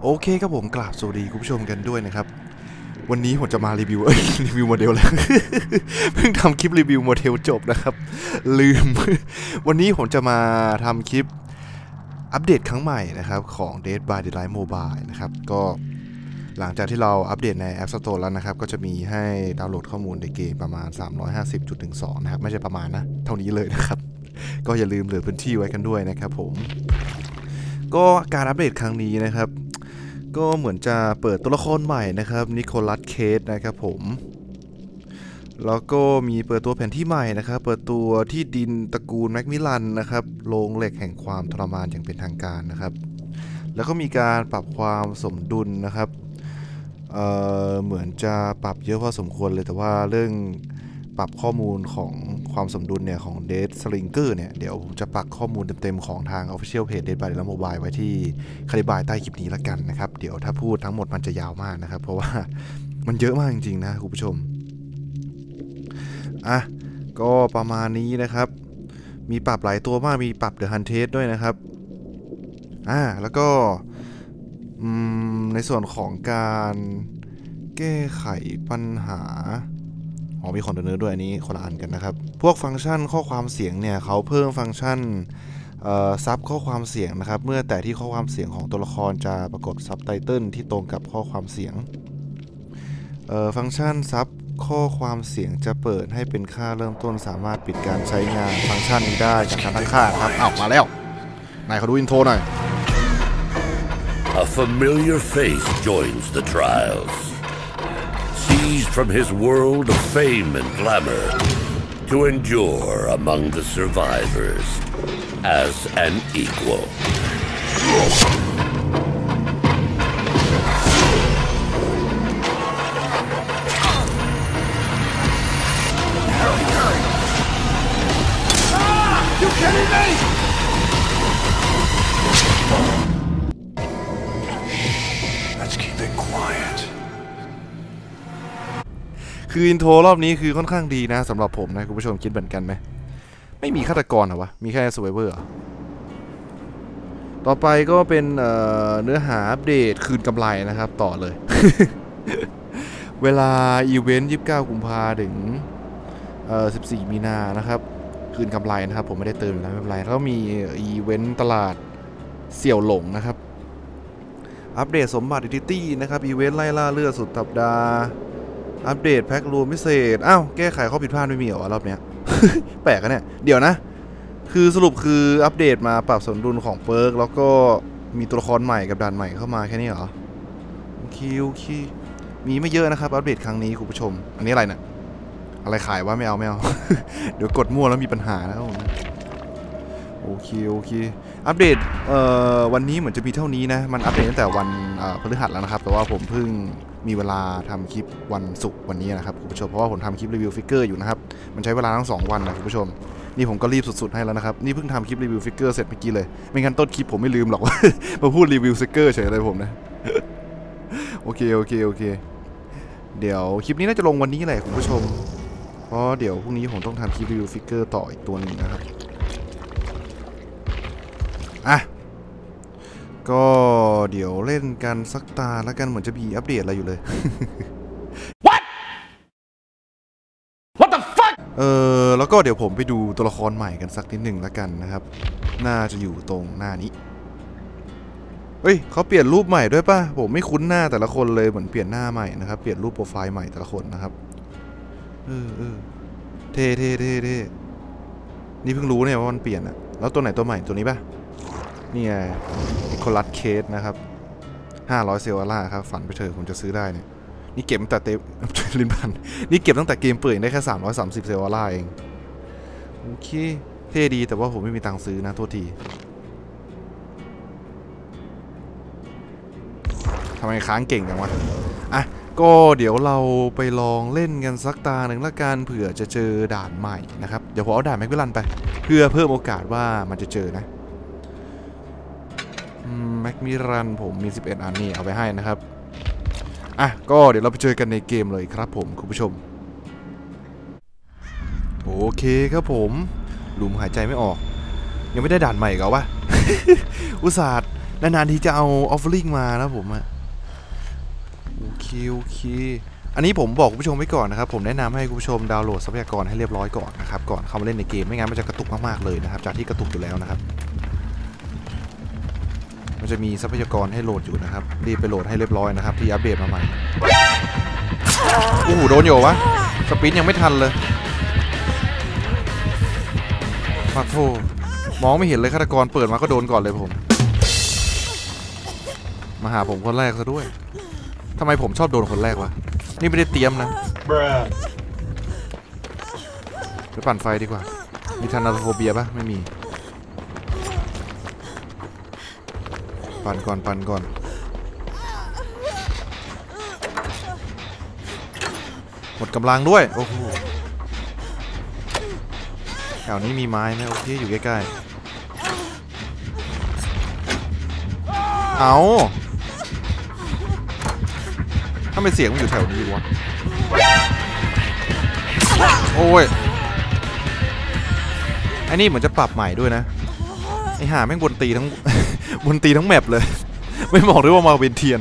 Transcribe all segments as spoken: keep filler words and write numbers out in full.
โอเคครับผมกราบสวัสดีคุณผู้ชมกันด้วยนะครับวันนี้ผมจะมารีวิวเอ้ยรีวิวโมเดลแล้ว เพิ่งทำคลิปรีวิวโมเดลจบนะครับลืม วันนี้ผมจะมาทำคลิปอัปเดตครั้งใหม่นะครับของ Dead by Daylight Mobile นะครับก็หลังจากที่เราอัปเดตใน App Store แล้วนะครับก็จะมีให้ดาวน์โหลดข้อมูลในเกมประมาณ สามร้อยห้าสิบจุดหนึ่งสอง นะครับไม่ใช่ประมาณนะเท่านี้เลยนะครับก็อย่าลืมเหลือพื้นที่ไว้กันด้วยนะครับผมก็การอัปเดตครั้งนี้นะครับก็เหมือนจะเปิดตัวละครใหม่นะครับนิโคลัสเคจนะครับผมแล้วก็มีเปิดตัวแผนที่ใหม่นะครับเปิดตัวที่ดินตระกูลแมคมิลันนะครับโรงเหล็กแห่งความทรมานอย่างเป็นทางการนะครับแล้วก็มีการปรับความสมดุลนะครับ เอ่อเหมือนจะปรับเยอะพอสมควรเลยแต่ว่าเรื่องปรับข้อมูลของความสมดุลเนี่ยของ Dead Slinger เนี่ยเดี๋ยวผมจะปักข้อมูลเต็มๆของทาง Official Page Dead by Daylight Mobile ไว้ที่คาลิบายใต้คลิปนี้ละกันนะครับเดี๋ยวถ้าพูดทั้งหมดมันจะยาวมากนะครับเพราะว่ามันเยอะมากจริงๆนะคุณผู้ชมอ่ะก็ประมาณนี้นะครับมีปรับหลายตัวมากมีปรับ The Hunted ด้วยนะครับอ่าแล้วก็ในส่วนของการแก้ไขปัญหาอ๋อมีคอนเทนเนอร์ด้วยอันนี้คนละอันกันนะครับพวกฟังก์ชันข้อความเสียงเนี่ยเขาเพิ่มฟังก์ชันซับข้อความเสียงนะครับเมื่อแต่ที่ข้อความเสียงของตัวละครจะปรากฏซับไตเติลที่ตรงกับข้อความเสียงฟังก์ชันซับข้อความเสียงจะเปิดให้เป็นค่าเริ่มต้นสามารถปิดการใช้งานฟังก์ชันนี้ได้จากการตั้งค่าครับอ้าวมาแล้วนายเขาดูอินโทรหน่อย A familiar face joins the trials, seized from his world of fame and glamour to endure among the survivors as an equal. Ah! You kidding me? คืออินโทรรอบนี้คือค่อนข้างดีนะสำหรับผมนะคุณผู้ชมคิดเหมือนกันไหมไม่มีฆาตกรเหรอวะมีแค่สไวเวอร์เหรอต่อไปก็เป็นเ, เนื้อหาอัปเดตคืนกำไรนะครับต่อเลย เวลาอีเวนต์ยี่สิบเก้ากุมภาถึงสิบสี่มีนานะครับคืนกำไรนะครับผมไม่ได้เติมแล้วไม่เป็นไรแล้วมีอีเวนต์ตลาดเสี่ยวหลงนะครับอัปเดตสมบัติอิทิตี้นะครับอีเวนต์ไล่ล่าเลือดสุดสัปดาห์อัปเดตแพ็ครวมพิเศษอ้าวแก้ไขข้อผิดพลาดไม่มีเหรอรอบเนี้ย แปลกกันเนี่ยเดี๋ยวนะคือสรุปคืออัปเดตมาปรับสมดุลของเปิร์กแล้วก็มีตัวละครใหม่กับด่านใหม่เข้ามาแค่นี้เหรอโอเคโอเคมีไม่เยอะนะครับอัปเดตครั้งนี้คุณผู้ชมอันนี้อะไรเนี่ยอะไรขายว่าไม่เอาไม่เอา เดี๋ยวกดมั่วแล้วมีปัญหานะครับผมโอเคโอเคอัปเดตเอ่อวันนี้เหมือนจะมีเท่านี้นะมันอัปเดตตั้งแต่วันพฤหัสแล้วนะครับแต่ว่าผมเพิ่งมีเวลาทำคลิปวันศุกร์วันนี้นะครับคุณผู้ชมเพราะว่าผมทำคลิปรีวิวฟิกเกอร์อยู่นะครับมันใช้เวลาทั้งสองวันนะคุณผู้ชมนี่ผมก็รีบสุดๆให้แล้วนะครับนี่เพิ่งทำคลิปรีวิวฟิกเกอร์เสร็จเมื่อกี้เลยไม่งั้นต้นคลิปผมไม่ลืมหรอกว่า มาพูดรีวิวฟิกเกอร์เฉยเลยผมนะ โอเคโอเคโอเคเดี๋ยวคลิปนี้น่าจะลงวันนี้แหละคุณผู้ชมเพราะเดี๋ยวพรุ่งนี้ผมต้องทำคลิปรีวิวฟิกเกอร์ต่ออีกตัวหนึ่งนะครับอ่ะก็เดี๋ยวเล่นกันสักตาแล้วกันเหมือนจะมีอัปเดตอะไรอยู่เลย What What the fuck เออแล้วก็เดี๋ยวผมไปดูตัวละครใหม่กันสักนิดหนึ่งแล้วกันนะครับน่าจะอยู่ตรงหน้านี้เฮ้ยเขาเปลี่ยนรูปใหม่ด้วยป่ะผมไม่คุ้นหน้าแต่ละคนเลยเหมือนเปลี่ยนหน้าใหม่นะครับเปลี่ยนรูปโปรไฟล์ใหม่แต่ละคนนะครับเออเออเท่เท่เท่เท่นี่เพิ่งรู้เนี่ยว่ามันเปลี่ยนอะแล้วตัวไหนตัวใหม่ตัวนี้ป่ะนี่ไงนิโคลัสเคจนะครับห้าร้อยเซลล่าครับฝันไปเถอะผมจะซื้อได้เนี่ยนี่เก็บตั้งแต่เต็ม ลิ้นพันนี่เก็บตั้งแต่เกมเปิดได้แค่สามร้อยสามสิบเซลล่าเองโอเคเท่ดีแต่ว่าผมไม่มีตังค์ซื้อนะโทษทีทำไมค้างเก่งจังวะอ่ะก็เดี๋ยวเราไปลองเล่นกันสักตาหนึ่งละกันเผื่อจะเจอด่านใหม่นะครับเดี๋ยวผมเอาด่านแม็กวิลันไปเพื่อเพิ่มโอกาสว่ามันจะเจอนะแม็กมิรันผมมีสิบเอ็ดอันนี่เอาไปให้นะครับอ่ะก็เดี๋ยวเราไปเจอกันในเกมเลยครับผมคุณผู้ชมโอเคครับผมหลุมหายใจไม่ออกยังไม่ได้ด่านใหม่เหรอวะ อุตส่าห์นานๆทีจะเอาออฟเฟอร์ลิงมานะผมอะโอเคโอเคอันนี้ผมบอกคุณผู้ชมไว้ก่อนนะครับผมแนะนำให้คุณผู้ชมดาวน์โหลดทรัพยากรให้เรียบร้อยก่อนนะครับก่อนเข้ามาเล่นในเกมไม่งั้นมันจะกระตุกมากๆเลยนะครับจากที่กระตุกอยู่แล้วนะครับมันจะมีทรัพยากรให้โหลดอยู่นะครับรีบไปโหลดให้เรียบร้อยนะครับที่อัปเดตมาใหม่โอ้โหโดนอยู่วะสปินยังไม่ทันเลยพาโทมองไม่เห็นเลยฆาตกรเปิดมาก็โดนก่อนเลยผมมาหาผมคนแรกซะด้วยทำไมผมชอบโดนคนแรกวะนี่ไม่ได้เตรียมนะไปปั่นไฟดีกว่ามีทานาโทเบียปะไม่มีปั่นก่อนปั่นก่อนหมดกำลังด้วยโอ้โหแถวนี้มีไม้ไหมโอเคอยู่ใกล้ๆเอาถ้าไม่เสียงมันอยู่แถวนี้วะโอ้ยไอ้นี่เหมือนจะปรับใหม่ด้วยนะไอ้ห่าแม่งบนตีทั้ง บนตีทั้งแมปเลยไม่บอกด้วยว่ามาเป็นเทียน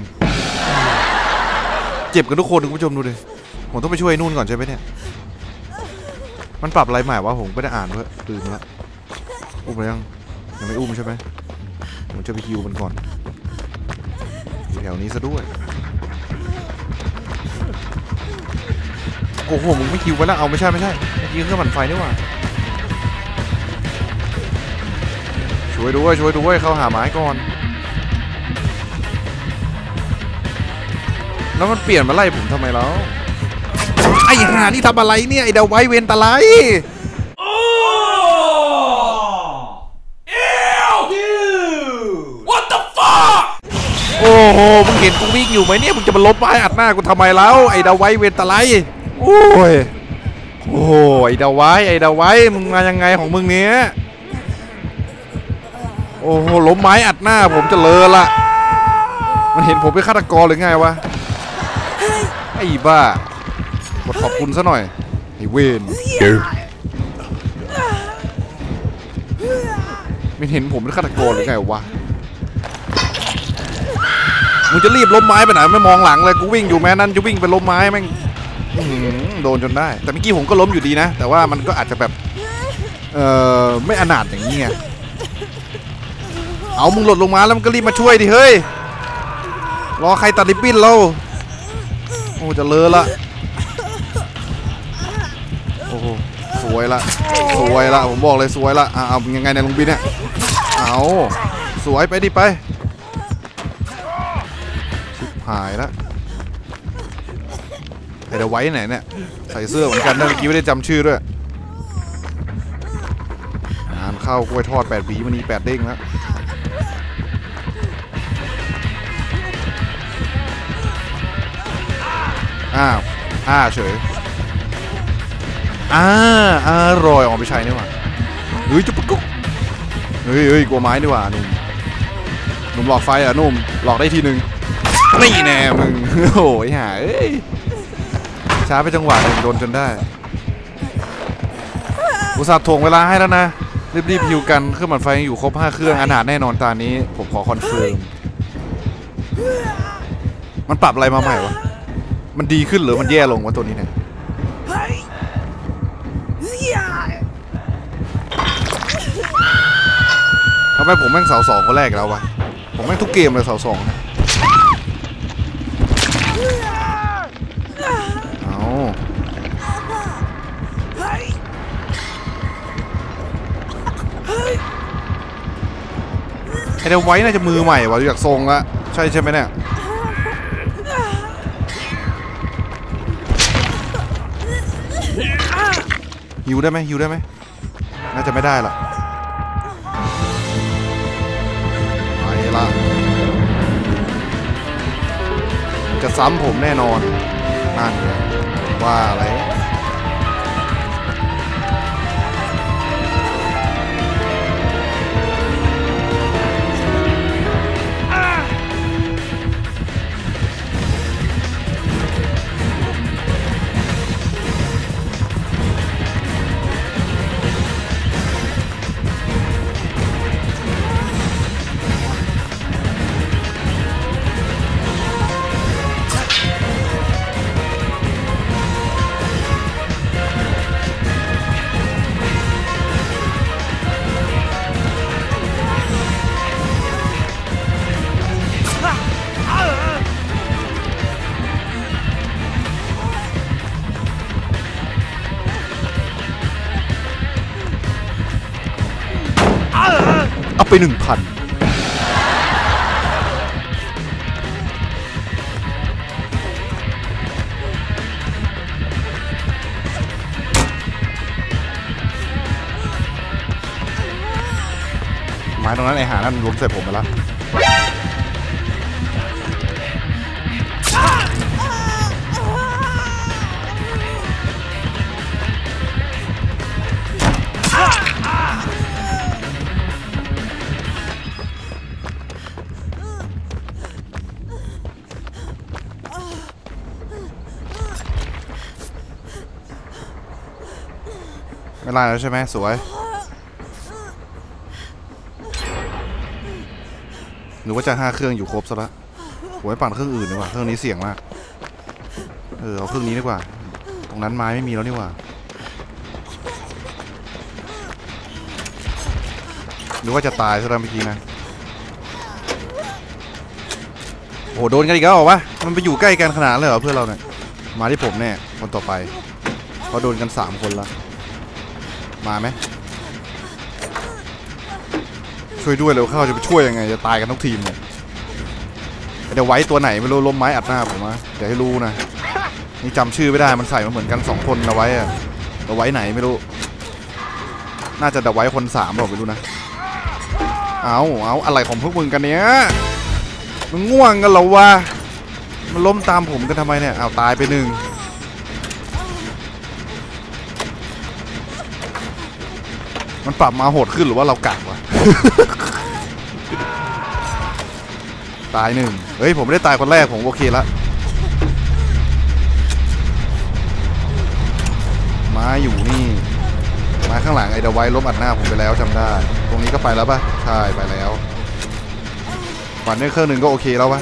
เจ็บกันทุกคนคุณผู้ชมดูดิผมต้องไปช่วยนู่นก่อนใช่ไหมเนี่ยมันปรับอะไรใหม่วะผมไม่ได้อ่านด้วยตื่นแล้วอุ้มยังยังไม่อุ้มใช่ไหมผมจะไปฮิวมันก่อนอยู่แถวนี้ซะด้วยโอ้โหมึงไม่ฮิวไปแล้วเอาไม่ใช่ไม่ใช่เมื่อกี้เครื่องปั่นไฟนี่หว่าช่วยด้วยช่วยด้วยเข้าหาไม้ก่อนแล้วมันเปลี่ยนมาไล่ผมทำไมแล้วไอ้ห่านี่ทำอะไรเนี่ยไอ้เดาไว้เวนตะไลโอ้โหมึงเห็นกูวิ่งอยู่ไหมเนี่ยมึงจะมาลบไม้อัดหน้ากูทำไมแล้วไอ้เดาไว้เวนตะไลโอ้ยโอ้ยไอ้เดาไว้ไอ้เดาไว้มึงมายังไงของมึงเนี้ยโอ้โหล้มไม้อัดหน้าผมจะเลอะละมันเห็นผมเป็นฆาตกรหรือไงวะไอ้บ้ากดขอบคุณซะหน่อยไอ้เวนมันเห็นผมเป็นฆาตกรหรือไงวะมึงจะรีบล้มไม้ไปไหนไม่มองหลังเลยกูวิ่งอยู่แม้นั้นจะวิ่งไปล้มไม้แม่งโดนจนได้แต่เมื่อกี้ผมก็ล้มอยู่ดีนะแต่ว่ามันก็อาจจะแบบเออไม่อนาถอย่างนี้ไงเอามึงหล่นลงมาแล้วมึงก็รีบมาช่วยดิเฮ้ยรอใครตัดริบบิ้นเราโอ้จะเลอะละโอ้โหสวยละสวยละผมบอกเลยสวยละอ่ะเอายังไงในลุงบินเนี่ยเอาสวยไปดิไปชิบหายละไอ้เดาไว้ไหนเนี่ยใส่เสื้อเหมือนกันนะเมื่อกี้ไม่ได้จำชื่อด้วยงานเข้ากล้วยทอดแปดหวีมันนี่แปดเด้งแล้วอ้าวอ้าเฉยอ้าอร่อยออกไปใช้นี่หว่าเฮ้ยจุ๊บกุ๊กเฮ้ยเฮ้ยกลัวไม้นี่หว่านุ่มหนุ่มหลอกไฟอ่ะนุ่มหลอกได้ทีนึงนี่แน่มึงโอ้ยหาเอ้ยช้าไปจังหวะนึงโดนจนได้อุตส่าห์ถ่วงเวลาให้แล้วนะรีบๆฮิวกันเครื่องปั่นไฟยังอยู่ครบห้าเครื่องอนาถแน่นอนตานี้ผมขอคอนเฟิร์มมันปรับอะไรมาใหม่วะมันดีขึ้นหรือมันแย่ลงวะตัวนี้เนี่ยทำไมผมแม่งเสาสองคนแรกแล้ววะผมแม่งทุกเกมเลยเสาสองนะเอาไอ้เดวไว้น่าจะมือใหม่วะอยากทรงละใช่ใช่ไหมเนี่ยฮิวได้ไหมฮิวได้ไหมน่าจะไม่ได้ละไปละจะซ้ำผมแน่นอนนั่นว่าอะไรไปหนึ่งพันไม้ตรงนั้นไอ้หานั่นล้มใส่ผมไปแล้วไม่ไล่แล้วใช่ไหมสวยหรือว่าจะห้าเครื่องอยู่ครบซะละผมไปปั่นเครื่องอื่นดีกว่าเครื่องนี้เสี่ยงมากเออเอาเครื่องนี้ดีกว่าตรงนั้นไม้ไม่มีแล้วนี่หว่าหรือว่าจะตายซะแล้วเมื่อกี้นะโอ้โดนกันอีกแล้วเหรอวะมันไปอยู่ใกล้กันขนาดเลยเหรอเพื่อนเราเนี่ยมาที่ผมเนี่ยคนต่อไปเขาโดนกันสามคนละมาไหมช่วยด้วยเร็วเข้าจะไปช่วยยังไงจะตายกันทั้งทีมเลยเดี๋ยวไว้ตัวไหนไม่รู้ล้มไม้อัดหน้าผมนะเดี๋ยวให้รู้นะนี่จำชื่อไม่ได้มันใส่มาเหมือนกันสองคนเอาไว้อะเอาไว้ไหนไม่รู้น่าจะเอาไว้คนสามหรอกไม่รู้นะเอาเอาอะไรของพวกมึงกันเนี้ยมันง่วงกันเหรอวะมันล้มตามผมกันทำไมเนี่ยเอาตายไปหนึ่งมันปรับมาโหดขึ้นหรือว่าเรากัดวะ ตายหนึ่งเฮ้ยผมไม่ได้ตายคนแรกผมโอเคละมาอยู่นี่มาข้างหลังไอ้เดาไว้ล้มอัดหน้าผมไปแล้วจำได้ตรงนี้ก็ไปแล้วปะใช่ไปแล้วปั่นได้เครื่องหนึ่งก็โอเคแล้วปะ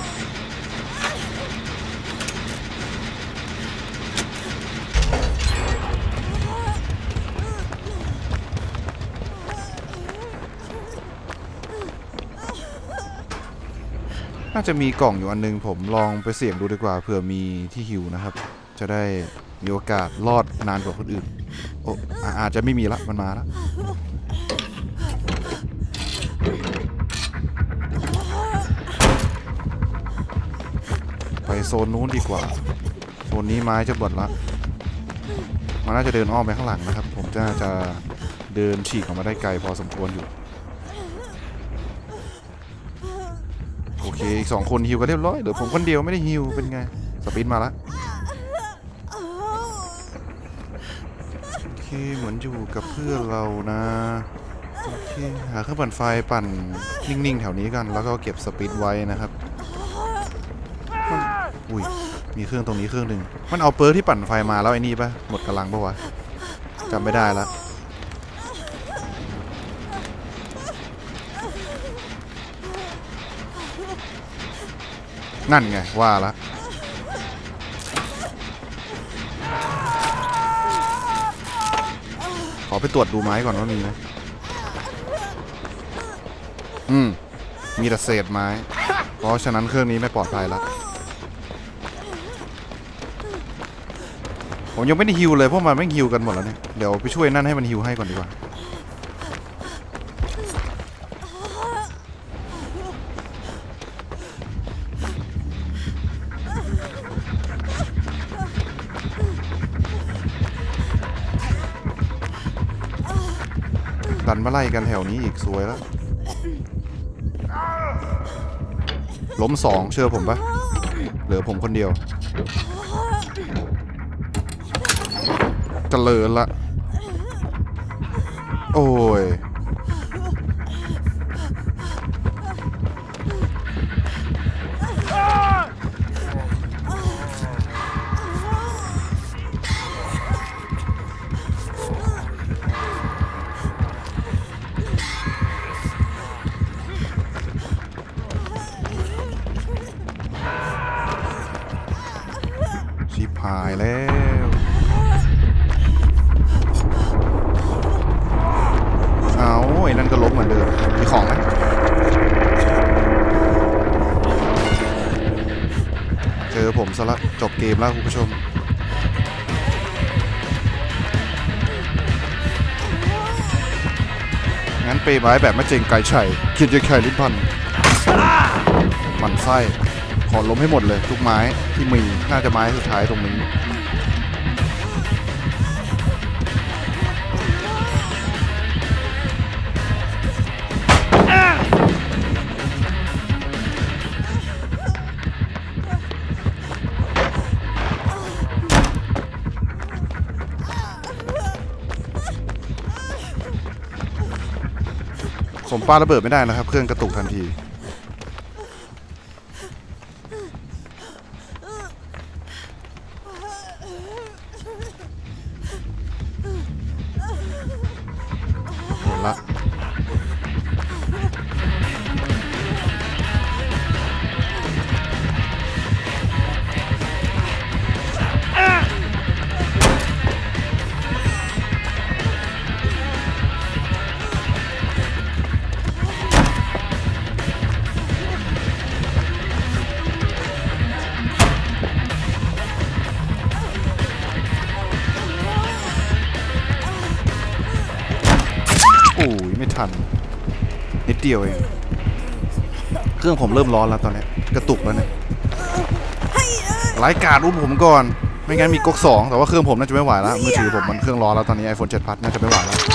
น่าจะมีกล่องอยู่อันนึงผมลองไปเสี่ยงดูดีกว่าเผื่อมีที่ฮิวนะครับจะได้มีโอกาสรอดนานกว่าคนอื่นโอ้อาจจะไม่มีละมันมาแล้วไปโซนนู้นดีกว่าโซนนี้ไม้จะบดละมันน่าจะเดินอ้อมไปข้างหลังนะครับผมจะจะเดินฉีกออกมาได้ไกลพอสมควรอยู่โอเคอีกสองคนฮิวกันเรียบร้อยเดี๋ยวผมคนเดียวไม่ได้ฮิวเป็นไงสปินมาแล้วโอเคเหมือนอยู่กับเพื่อนเรานะโอเคหาเครื่องปั่นไฟปั่นนิ่งๆแถวนี้กันแล้วก็เก็บสปินไว้นะครับอุ้ยมีเครื่องตรงนี้เครื่องหนึ่งมันเอาเปิร์ที่ปั่นไฟมาแล้วไอ้นี่ปะหมดกำลังปะวะจำไม่ได้ละนั่นไงว่าละขอไปตรวจดูไม้ก่อนว่ามีไหมอืมมีแต่เศษไม้เพราะฉะนั้นเครื่องนี้ไม่ปลอดภัยละผมยังไม่ได้ฮิวเลยเพราะมันไม่ฮิวกันหมดแล้วเนี่ยเดี๋ยวไปช่วยนั่นให้มันฮิวให้ก่อนดีกว่าดันมาไล่กันแถวนี้อีกสวยแล้วล้มสองเชื่อผมปะเหลือผมคนเดียวเจริญละโอ้ยชิบหายแล้วเอาไอ้นั่นก็ล้มเหมือนเดิมมีของไหมเจอผมซะละจบเกมแล้วคุณผู้ชมงั้นเปย์ไม้แบบไม่เจงไก่ไฉคิดจะแค่ลิ้นพันมันไส้ขอล้มให้หมดเลยทุกไม้ที่มีน่าจะไม้สุดท้ายตรงนี้ผมปาระเบิดไม่ได้นะครับเครื่องกระตุกทันทีหมดละโอ้ยไม่ทันนิดเดียวเองเครื่องผมเริ่มร้อนแล้วตอนนี้กระตุกแล้วเนี่ยไร้การอุ้มผมก่อนไม่งั้นมีก๊กสองแต่ว่าเครื่องผมน่าจะไม่ไหวแล้วมือถือผมมันเครื่องร้อนแล้วตอนนี้ ไอโฟน เจ็ด Plus น่าจะไม่ไหวแล้ว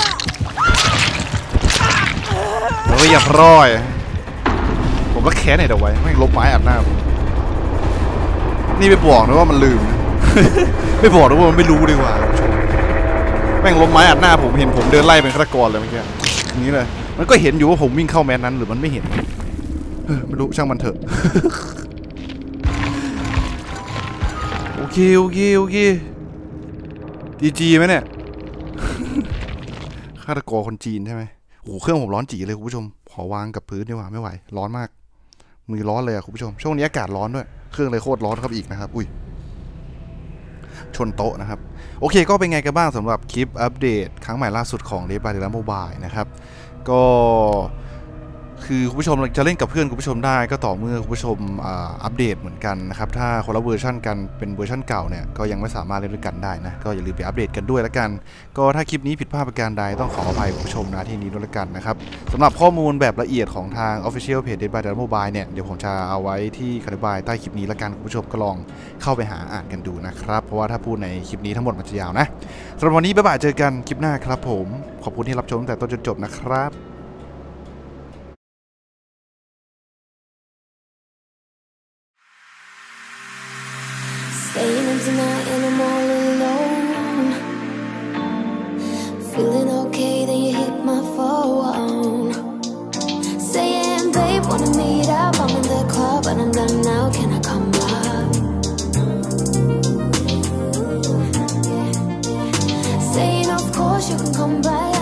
โอ้ยอย่าพร้อยผมก็แค้นไหนเดี๋ยวไว้ไม่ลบไม้อัดหน้าผมนี่ไปบอกนะว่ามันลืมไม่บอกนะว่ามันไม่รู้ดีกว่าแม่งลบไม้อัดหน้าผมเห็นผมเดินไล่เป็นฆาตกรเลยเมื่อกี้นี้เลยมันก็เห็นอยู่ว่าผมวิ่งเข้าแมสนั้นหรือมันไม่เห็นไม่รู้ช่างมันเถอะโอเคโอเคโอเคจีจีไหมเนี่ยฆาตกรคนจีนใช่ไหมโอ้เครื่องผมร้อนจีเลยคุณผู้ชมขอวางกับพื้นดีกว่าไม่ไหวร้อนมากมือร้อนเลยอะคุณผู้ชมช่วงนี้อากาศร้อนด้วยเครื่องเลยโคตรร้อนครับอีกนะครับอุ้ยชนโต๊ะนะครับโอเคก็เป็นไงกันบ้างสำหรับคลิปอัปเดตครั้งใหม่ล่าสุดของ Dead by Daylight Mobile นะครับก็คือคุณผู้ชมจะเล่นกับเพื่อนคุณผู้ชมได้ก็ต่อเมื่อคุณผู้ชมอัปเดตเหมือนกันนะครับถ้าคนละเวอร์ชันกันเป็นเวอร์ชันเก่าเนี่ยก็ยังไม่สามารถเล่นด้วยกันได้นะก็อย่าลืมไปอัปเดตกันด้วยละกันก็ถ้าคลิปนี้ผิดพลาดประการใดต้องขออภัยคุณผู้ชมนะที่นี้ด้วยละกันนะครับสำหรับข้อมูลแบบละเอียดของทาง Official Page Dead by Daylight Mobile เนี่ยเดี๋ยวผมจะเอาไว้ที่คำอธิบายใต้คลิปนี้ละกันคุณผู้ชมก็ลองเข้าไปหาอ่านกันดูนะครับเพราะว่าถ้าพูดในคลิปนี้ทั้งหมดมันจะยาวนะสำหรับวันนี้บ๊ายบายเจอกันคลิปหน้าครับผมขอบคุณที่รับชมตั้งแต่ต้นจนจบนะครับ Staying up tonight and I'm all alone. Feeling okay, then you hit my phone. Saying, babe, wanna meet up? I'm in the club, but I'm done now. Can I come up? Saying, of course you can come by.